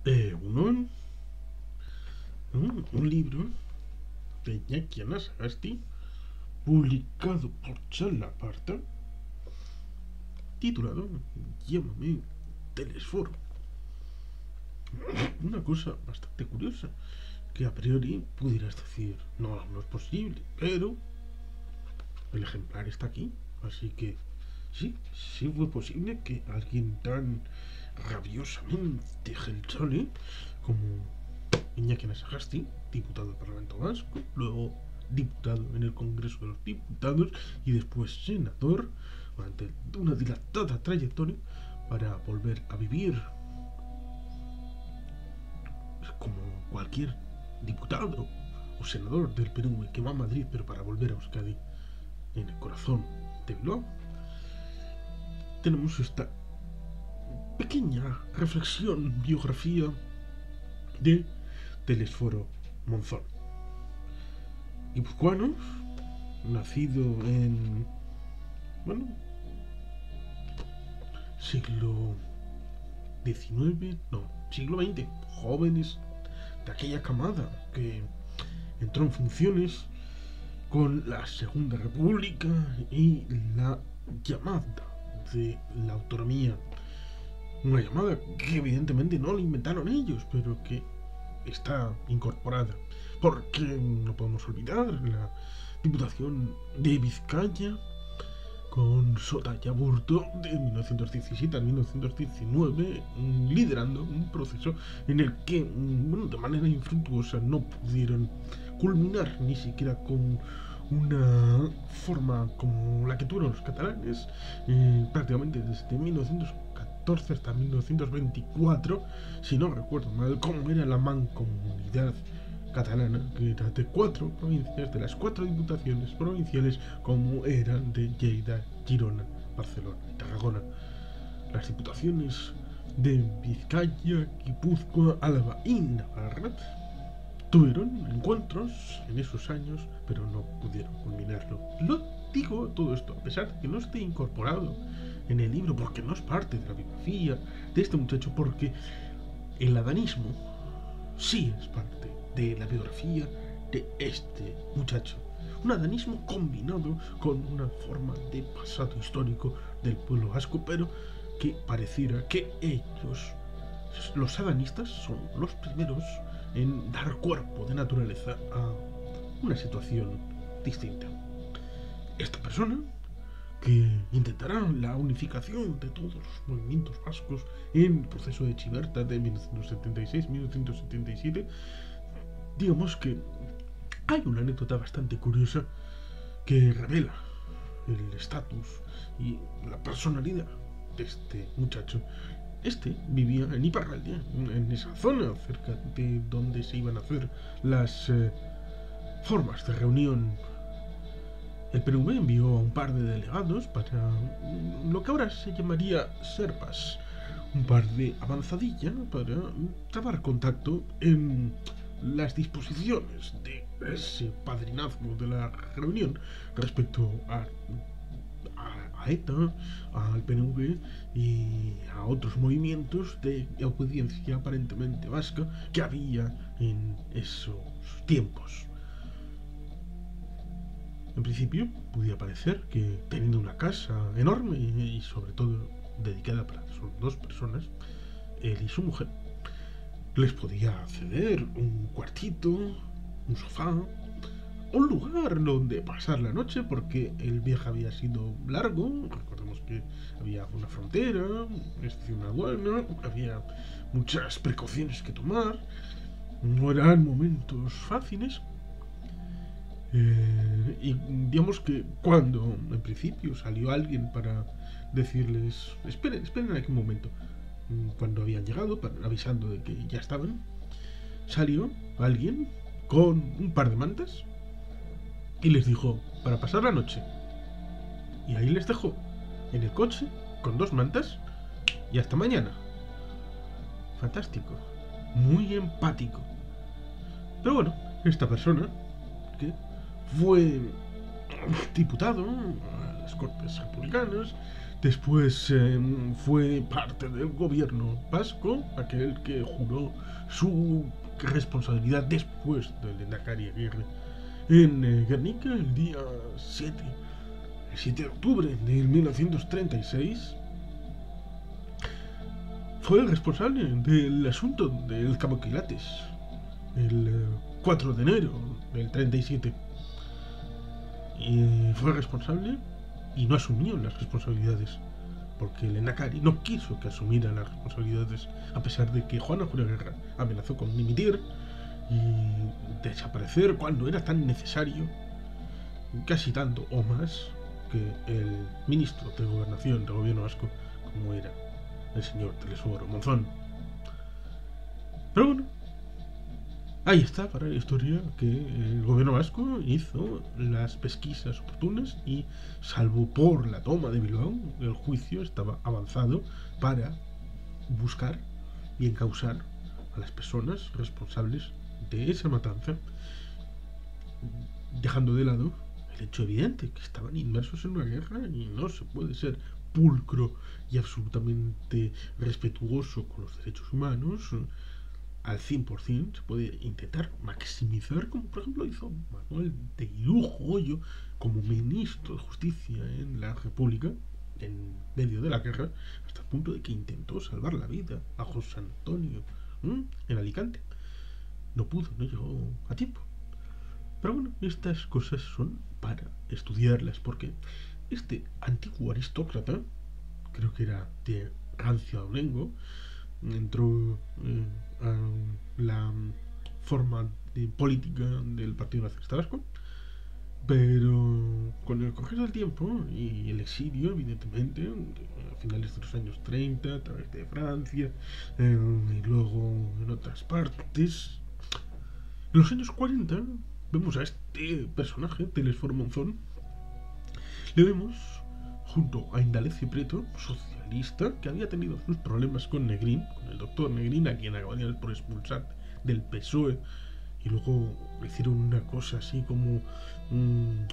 Un, un libro de Iñaki Anasagasti, publicado por Chalaparta, titulado Llámame Telesforo. Una cosa bastante curiosa, que a priori pudieras decir, no, no es posible, pero el ejemplar está aquí, así que sí fue posible que alguien tan rabiosamente gelchole como Iñaki Anasagasti, diputado del Parlamento Vasco, luego diputado en el Congreso de los Diputados y después senador, durante una dilatada trayectoria, para volver a vivir como cualquier diputado o senador del PNV que va a Madrid, pero para volver a Euskadi, en el corazón de Bilbao. Tenemos esta pequeña reflexión, biografía de Telesforo Monzón, guipuzcoano, nacido en, siglo XIX, no, siglo XX, jóvenes de aquella camada que entró en funciones con la Segunda República y la llamada de la autonomía. Una llamada que evidentemente no la inventaron ellos, pero que está incorporada. Porque no podemos olvidar la Diputación de Vizcaya con Sota y Aburto de 1917 a 1919, liderando un proceso en el que, de manera infructuosa, no pudieron culminar ni siquiera con una forma como la que tuvieron los catalanes, prácticamente desde 1914 hasta 1924, si no recuerdo mal, como era la mancomunidad catalana, que era de 4 provincias, de las 4 diputaciones provinciales, como eran de Lleida, Girona, Barcelona y Tarragona. Las diputaciones de Vizcaya, Guipúzcoa, Álava y Navarra tuvieron encuentros en esos años, pero no pudieron culminarlo. Lo digo todo esto a pesar de que no esté incorporado en el libro, porque no es parte de la biografía de este muchacho, porque el adanismo sí es parte de la biografía de este muchacho. Un adanismo combinado con una forma de pasado histórico del pueblo vasco, pero que pareciera que ellos, los adanistas, son los primeros en dar cuerpo de naturaleza a una situación distinta. Esta persona, que intentará la unificación de todos los movimientos vascos en el proceso de Chiberta de 1976-1977, digamos que hay una anécdota bastante curiosa que revela el estatus y la personalidad de este muchacho. Este vivía en Iparralde, en esa zona cerca de donde se iban a hacer las formas de reunión. El PNV envió a un par de delegados para lo que ahora se llamaría serpas, un par de avanzadilla para trabar contacto en las disposiciones de ese padrinazgo de la reunión respecto a ETA, al PNV y a otros movimientos de obediencia aparentemente vasca que había en esos tiempos. En principio podía parecer que, teniendo una casa enorme y sobre todo dedicada para solo 2 personas, él y su mujer, les podía ceder un cuartito, un sofá, un lugar donde pasar la noche, porque el viaje había sido largo. Recordemos que había una frontera, una estación aduana, había muchas precauciones que tomar, no eran momentos fáciles. Y digamos que cuando en principio salió alguien para decirles esperen aquí un momento, cuando habían llegado, avisando de que ya estaban, salió alguien con un par de mantas y les dijo para pasar la noche, y ahí les dejó en el coche con 2 mantas y hasta mañana. Fantástico, muy empático. Pero bueno, esta persona que fue diputado a las Cortes Republicanas, Después fue parte del gobierno vasco, aquel que juró su responsabilidad después del Lehendakari Aguirre en Guernica el día 7, el 7 de octubre de 1936. Fue el responsable del asunto del Cabo Quilates el 4 de enero del 37. Y fue responsable y no asumió las responsabilidades, porque el Lehendakari no quiso que asumiera las responsabilidades, a pesar de que Juan Ajuria Guerra amenazó con dimitir y desaparecer cuando era tan necesario, casi tanto o más que el ministro de Gobernación del gobierno vasco, como era el señor Telesforo Monzón. Pero bueno, ahí está para la historia que el gobierno vasco hizo las pesquisas oportunas y, salvo por la toma de Bilbao, el juicio estaba avanzado para buscar y encausar a las personas responsables de esa matanza, dejando de lado el hecho evidente que estaban inmersos en una guerra y no se puede ser pulcro y absolutamente respetuoso con los derechos humanos al 100%. Se puede intentar maximizar, como por ejemplo hizo Manuel de Irujo como ministro de Justicia en la República en medio de la guerra, hasta el punto de que intentó salvar la vida a José Antonio en Alicante. No pudo, no llegó a tiempo. Pero bueno, estas cosas son para estudiarlas, porque este antiguo aristócrata, creo que era de Rancia Olengo, entró a la forma política del Partido Nacionalista Vasco, pero con el correr del tiempo y el exilio, evidentemente, a finales de los años 30, a través de Francia, y luego en otras partes, en los años 40 vemos a este personaje, Telesforo Monzón, le vemos junto a Indalecio Prieto, socialista, que había tenido sus problemas con Negrín, con el doctor Negrín, a quien acabarían por expulsar del PSOE, y luego hicieron una cosa así como un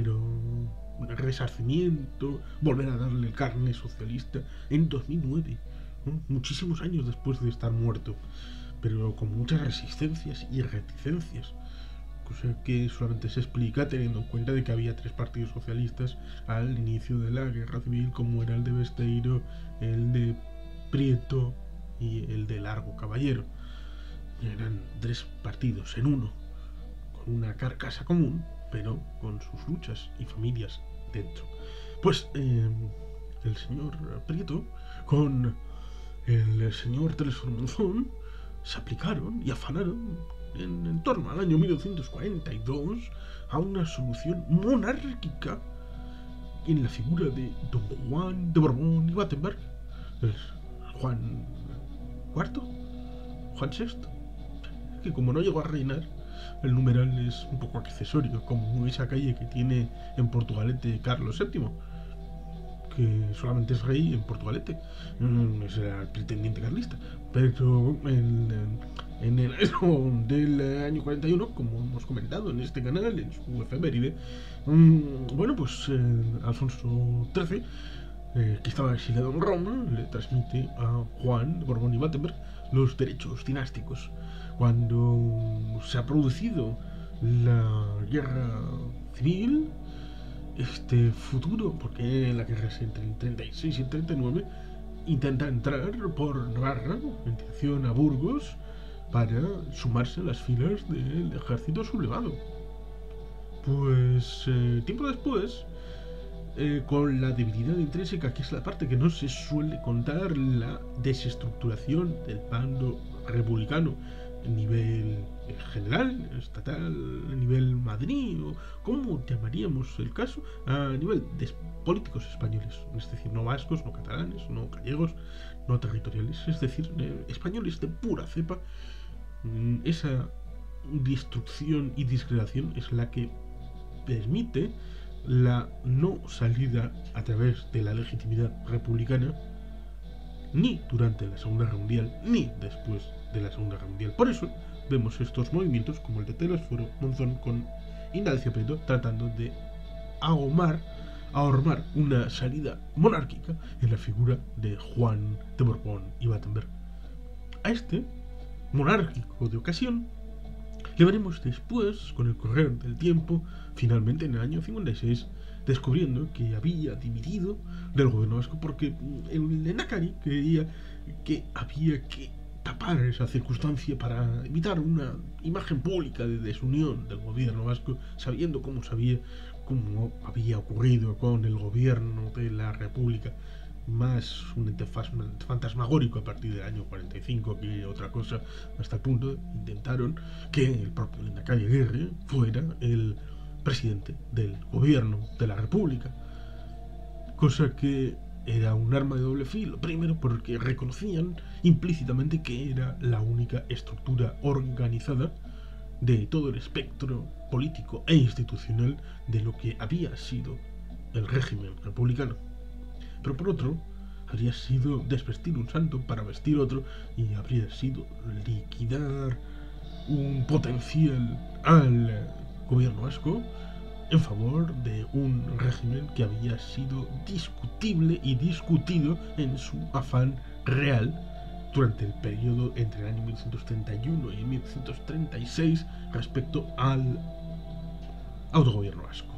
resarcimiento, volver a darle el carné socialista en 2009, ¿no? Muchísimos años después de estar muerto, pero con muchas resistencias y reticencias, cosa que solamente se explica teniendo en cuenta de que había 3 partidos socialistas al inicio de la guerra civil, como era el de Besteiro, el de Prieto y el de Largo Caballero. Eran 3 partidos en uno, con una carcasa común, pero con sus luchas y familias dentro. Pues el señor Prieto con el señor Telesforo Monzón se aplicaron y afanaron en torno al año 1942 a una solución monárquica en la figura de Don Juan de Borbón y Battenberg, Juan IV, Juan VI, que como no llegó a reinar, el numeral es un poco accesorio, como esa calle que tiene en Portugalete Carlos VII, que solamente es rey en Portugalete. Ese era el pretendiente carlista. Pero en enero del año 41, como hemos comentado en este canal, en su efeméride, bueno, pues Alfonso XIII, que estaba exiliado en Roma, le transmite a Juan de Borbón y Battenberg los derechos dinásticos. Cuando se ha producido la guerra civil, este futuro, porque la guerra es entre el 36 y el 39, intenta entrar por Navarra en dirección a Burgos para sumarse a las filas del ejército sublevado. Pues tiempo después, con la debilidad intrínseca, que es la parte que no se suele contar, la desestructuración del bando republicano a nivel general, estatal, a nivel Madrid, o como llamaríamos el caso, a nivel de políticos españoles, es decir, no vascos, no catalanes, no gallegos, no territoriales, es decir, españoles de pura cepa. Esa destrucción y disgregación es la que permite la no salida a través de la legitimidad republicana, ni durante la Segunda Guerra Mundial, ni después de la Segunda Guerra Mundial. Por eso vemos estos movimientos como el de Telesforo Monzón con Indalecio Prieto tratando de ahumar ahormar una salida monárquica en la figura de Juan de Borbón y Battenberg. A este monárquico de ocasión le veremos después, con el correr del tiempo, finalmente en el año 56, descubriendo que había dimitido del gobierno vasco porque el Lehendakari creía que había que tapar esa circunstancia para evitar una imagen pública de desunión del gobierno vasco, sabiendo cómo había ocurrido con el gobierno de la República, más un ente fantasmagórico a partir del año 45 que otra cosa, hasta el punto intentaron que el propio Lehendakari Aguirre fuera el presidente del gobierno de la República, cosa que era un arma de doble filo. Primero porque reconocían implícitamente que era la única estructura organizada de todo el espectro político e institucional de lo que había sido el régimen republicano. Pero por otro, habría sido desvestir un santo para vestir otro, y habría sido liquidar un potencial al gobierno vasco en favor de un régimen que había sido discutible y discutido en su afán real durante el periodo entre el año 1931 y 1936 respecto al autogobierno vasco,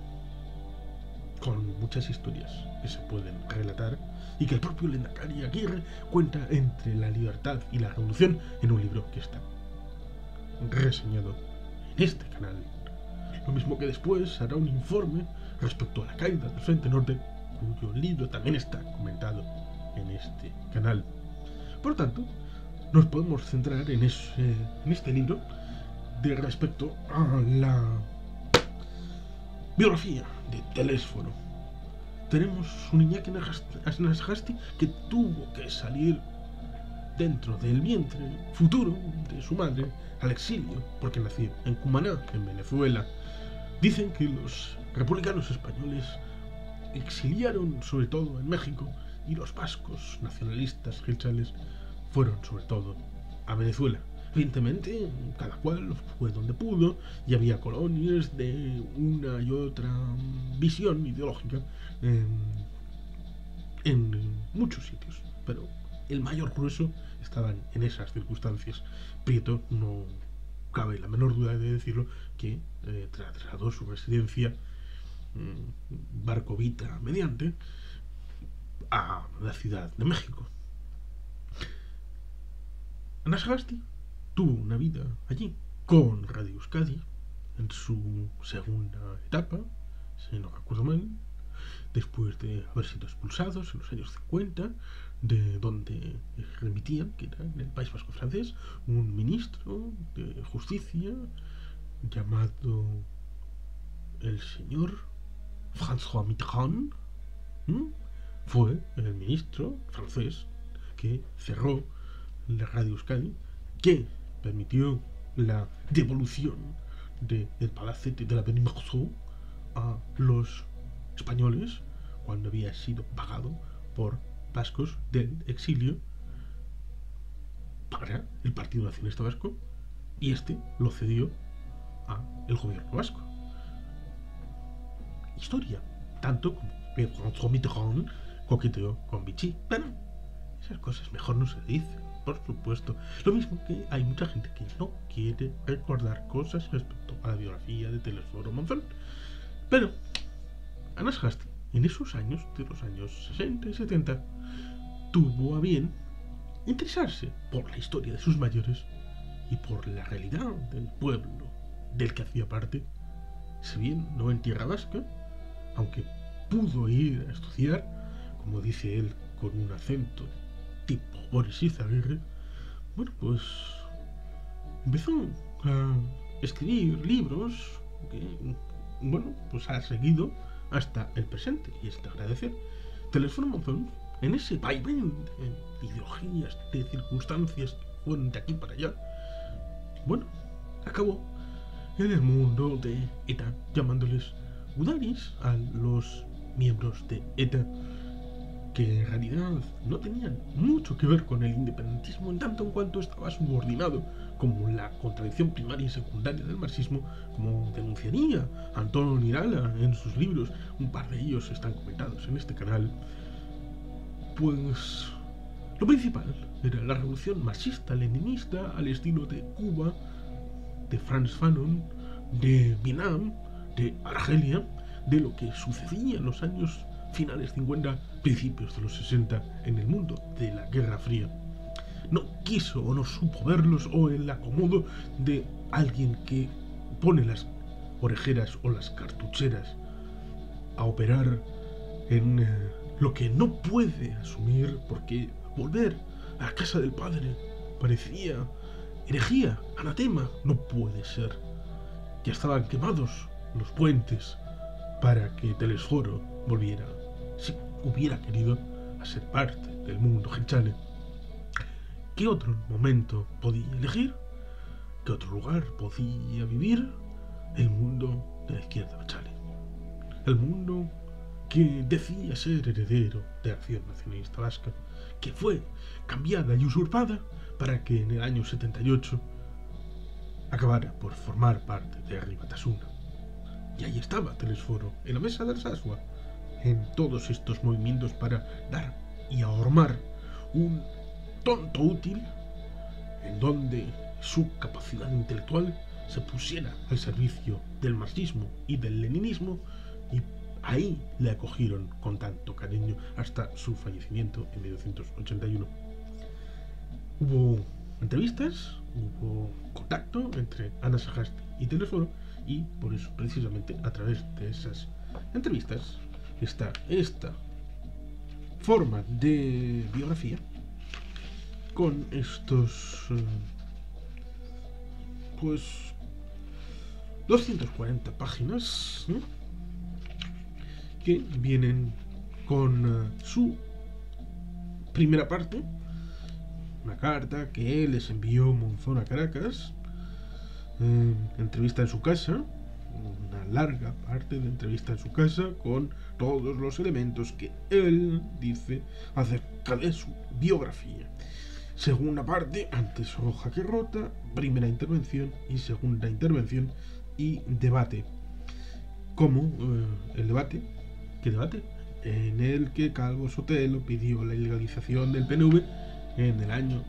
con muchas historias que se pueden relatar y que el propio Lehendakari Aguirre cuenta entre la libertad y la revolución en un libro que está reseñado en este canal. Lo mismo que después hará un informe respecto a la caída del Frente Norte, cuyo libro también está comentado en este canal. Por lo tanto, nos podemos centrar en este libro de respecto a la biografía de Telésforo. Tenemos un Iñaki Anasagasti que tuvo que salir dentro del vientre futuro de su madre al exilio, porque nació en Cumaná, en Venezuela. Dicen que los republicanos españoles exiliaron sobre todo en México, y los vascos nacionalistas gelchales fueron sobre todo a Venezuela. Evidentemente, cada cual fue donde pudo, y había colonias de una y otra visión ideológica en muchos sitios, pero el mayor grueso estaban en esas circunstancias. Prieto, no cabe la menor duda de decirlo, que trasladó su residencia barcovita mediante a la Ciudad de México. Anasagasti tuvo una vida allí con Radio Euskadi en su segunda etapa, si no recuerdo mal, después de haber sido expulsados en los años 50 de donde remitían, que era en el País Vasco francés, un ministro de justicia llamado el señor François Mitterrand. Fue el ministro francés que cerró la Radio Euskadi, que permitió la devolución del palacete de la Avenue Marceau a los españoles cuando había sido pagado por vascos del exilio para el Partido Nacionalista Vasco, y este lo cedió a el gobierno vasco. Historia, tanto como que François Mitterrand coqueteó con Vichy, pero esas cosas mejor no se dicen, por supuesto. Lo mismo que hay mucha gente que no quiere recordar cosas respecto a la biografía de Telésforo Monzón. Pero Anasagasti, en esos años, de los años 60 y 70, tuvo a bien interesarse por la historia de sus mayores y por la realidad del pueblo del que hacía parte, si bien no en tierra vasca, aunque pudo ir a estudiar, como dice él, con un acento tipo Boris Izaguirre. Bueno, pues empezó a escribir libros que, bueno, pues ha seguido hasta el presente, y es de agradecer. Telésforo Monzón, en ese vaivén de ideologías, de circunstancias que fueron de aquí para allá, bueno, acabó en el mundo de ETA, llamándoles gudaris a los miembros de ETA, que en realidad no tenían mucho que ver con el independentismo en tanto en cuanto estaba subordinado, como la contradicción primaria y secundaria del marxismo, como denunciaría Antonio Nirala en sus libros, un par de ellos están comentados en este canal. Pues lo principal era la revolución marxista-leninista al estilo de Cuba, de Frantz Fanon, de Vietnam, de Argelia, de lo que sucedía en los años finales 50, principios de los 60 en el mundo de la Guerra Fría. No quiso o no supo verlos, o el acomodo de alguien que pone las orejeras o las cartucheras a operar en lo que no puede asumir, porque volver a la casa del padre parecía herejía, anatema. No puede ser. Ya estaban quemados los puentes para que Telesforo volviera, si hubiera querido, a ser parte del mundo Gelchale. ¿Qué otro momento podía elegir? ¿Qué otro lugar podía vivir? El mundo de la izquierda Gelchale. El mundo que decía ser heredero de Acción Nacionalista Vasca, que fue cambiada y usurpada para que en el año 78 acabara por formar parte de Arribatasuna. Y ahí estaba Telesforo, en la mesa de Alsasua, en todos estos movimientos para dar y ahormar un tonto útil en donde su capacidad intelectual se pusiera al servicio del marxismo y del leninismo, y ahí le acogieron con tanto cariño hasta su fallecimiento en 1981. Hubo entrevistas, hubo contacto entre Ana Sagasti y Telesforo, y por eso, precisamente, a través de esas entrevistas está esta forma de biografía con estos pues 240 páginas, ¿no?, que vienen con su primera parte, una carta que les envió Monzón a Caracas, entrevista en su casa, una larga parte de entrevista en su casa con todos los elementos que él dice acerca de su biografía. Segunda parte, antes hoja que rota, primera intervención y segunda intervención y debate. Como el debate, ¿qué debate? En el que Calvo Sotelo pidió la ilegalización del PNV en el año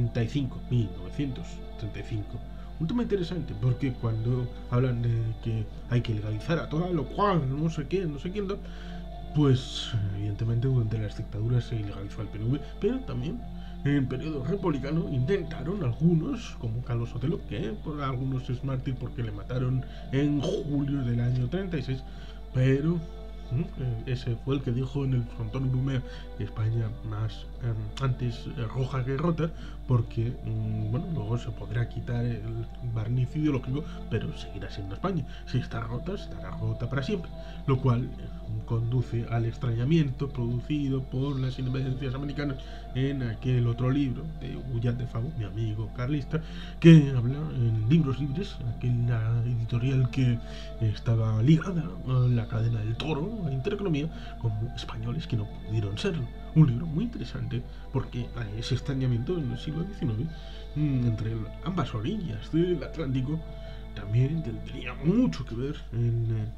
1935. Un tema interesante, porque cuando hablan de que hay que legalizar a todo lo cual, no sé qué, no sé quién, pues evidentemente durante las dictaduras se ilegalizó el PNV, pero también en el periodo republicano intentaron algunos, como Carlos Sotelo, que por algunos es mártir porque le mataron en julio del año 36, pero ese fue el que dijo en el frontón Urumea, España más antes roja que rota, porque bueno, luego se podrá quitar el barniz ideológico, pero seguirá siendo España. Si está rota, estará rota para siempre, lo cual conduce al extrañamiento producido por las independencias americanas en aquel otro libro de Ullat de Favo, mi amigo carlista, que habla en Libros Libres, aquella editorial que estaba ligada a la cadena del Toro, a Intereconomía, como españoles que no pudieron serlo. Un libro muy interesante porque ese extrañamiento en el siglo XIX entre ambas orillas del Atlántico también tendría mucho que ver en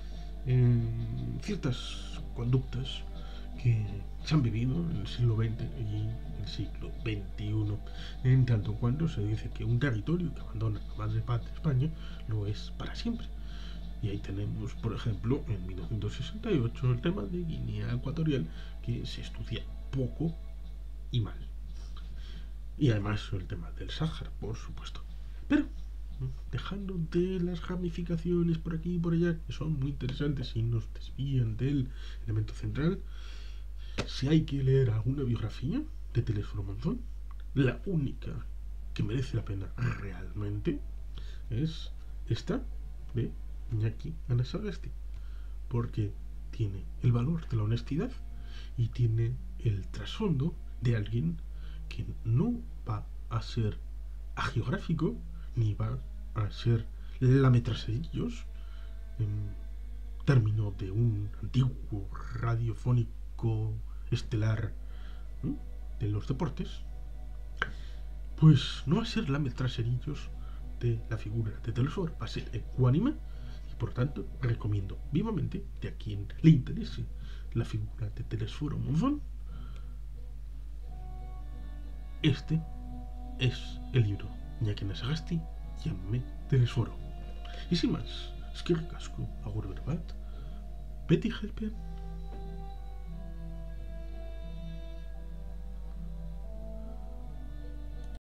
ciertas conductas que se han vivido en el siglo XX y el siglo XXI, en tanto cuanto se dice que un territorio que abandona la madre patria España lo es para siempre. Y ahí tenemos, por ejemplo, en 1968 el tema de Guinea Ecuatorial, que se estudia poco y mal. Y además el tema del Sáhara, por supuesto. Pero dejando de las ramificaciones por aquí y por allá, que son muy interesantes y nos desvían del elemento central, si hay que leer alguna biografía de Telesforo Monzón, la única que merece la pena realmente es esta de Iñaki Anasagasti, porque tiene el valor de la honestidad y tiene el trasfondo de alguien que no va a ser agiográfico ni va a ser lametraserillos en términos de un antiguo radiofónico estelar, ¿no?, de los deportes, pues no va a ser la traserillos de la figura de Telesforo, va a ser ecuánime y por tanto recomiendo vivamente de a quien le interese la figura de Telesforo Monzón. Este es el libro Iñaki Nasagasti, Llámame Telesforo. Y sin más, es que recasco, agur berbat, Betty Helper.